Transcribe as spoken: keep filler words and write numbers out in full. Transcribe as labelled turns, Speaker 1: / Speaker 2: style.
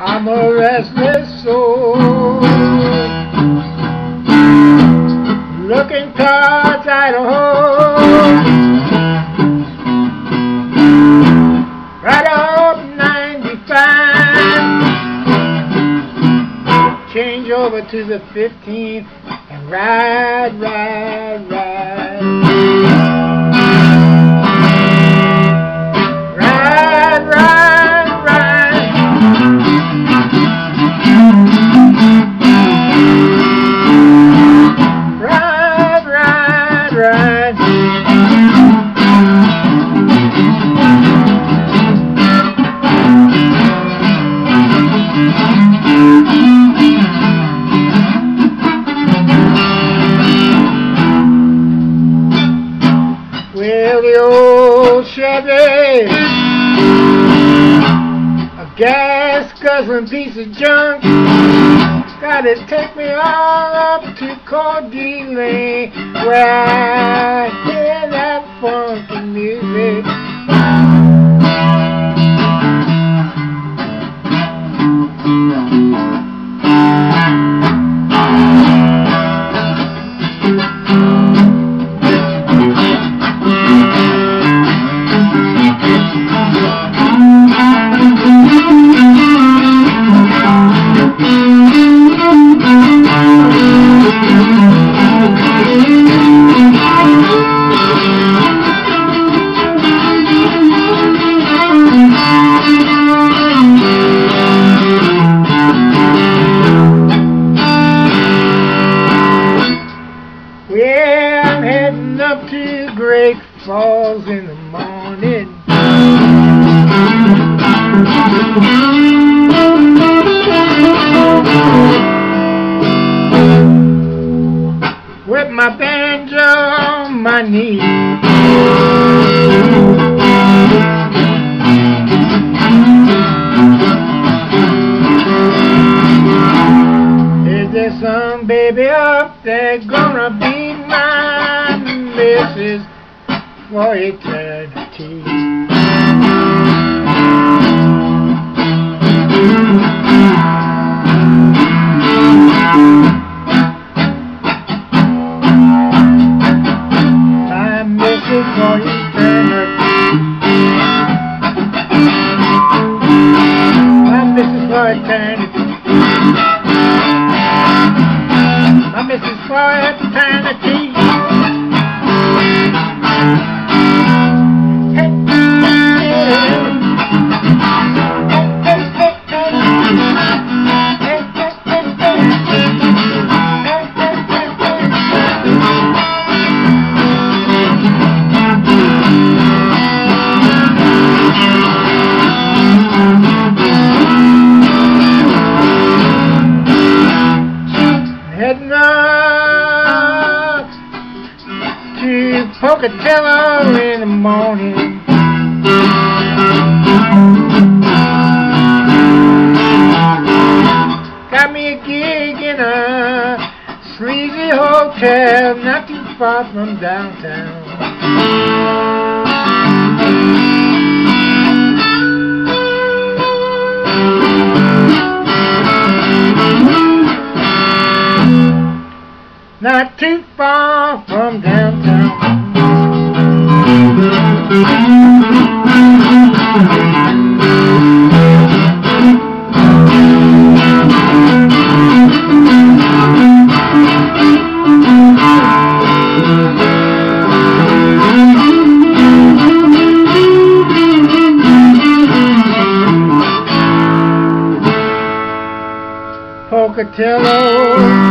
Speaker 1: I'm a restless soul, looking towards Idaho, right up ninety-five, change over to the fifteenth and ride, ride, ride. Well, the old Chevy, a gas guzzling piece of junk, gotta take me all up to Coeur d'Alene, where I hear that funky music. Yeah, I'm heading up to Great Falls in the morning. With my banjo on my knee. Is there some baby up there gonna be my missus for eternity? My missus for eternity. My missus for eternity. My missus for eternity. Heading up to Pocatello in the morning. Got me a gig in a sleazy hotel not too far from downtown. Not too far from downtown. Pocatello.